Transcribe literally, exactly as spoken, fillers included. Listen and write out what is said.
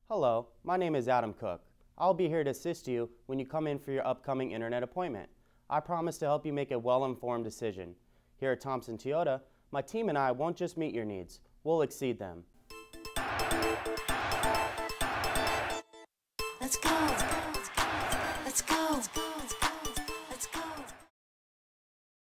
Hello, my name is Adam Cook. I'll be here to assist you when you come in for your upcoming internet appointment. I promise to help you make a well-informed decision. Here at Thompson Toyota, my team and I won't just meet your needs, we'll exceed them. Let's go, let's go, let's go.